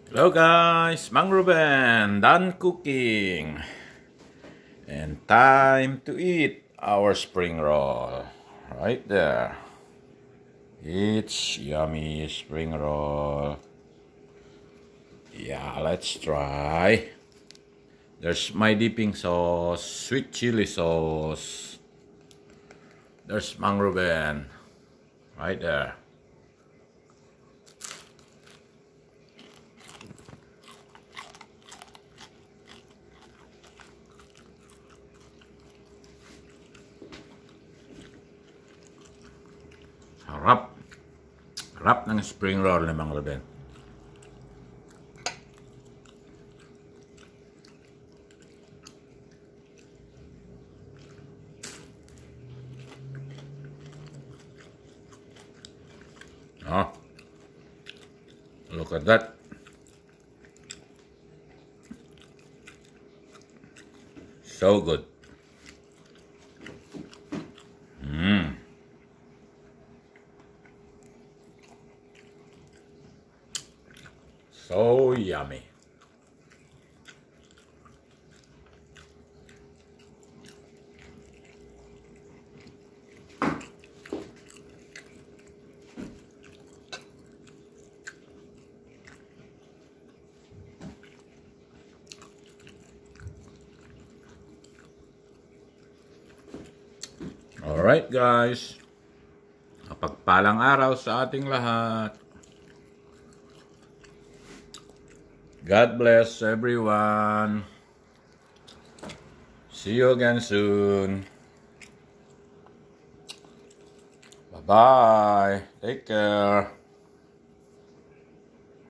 Hello guys, Mang Ruben, done cooking and time to eat our spring roll right there. It's yummy spring roll. Yeah, let's try. There's my dipping sauce, sweet chili sauce. There's Mang Ruben right there. Harap. Harap ng spring roll ni Mang Ruben. Oh, look at that. So good. So yummy. Alright guys, mapagpalang araw sa ating lahat. God bless everyone. See you again soon. Bye-bye. Take care.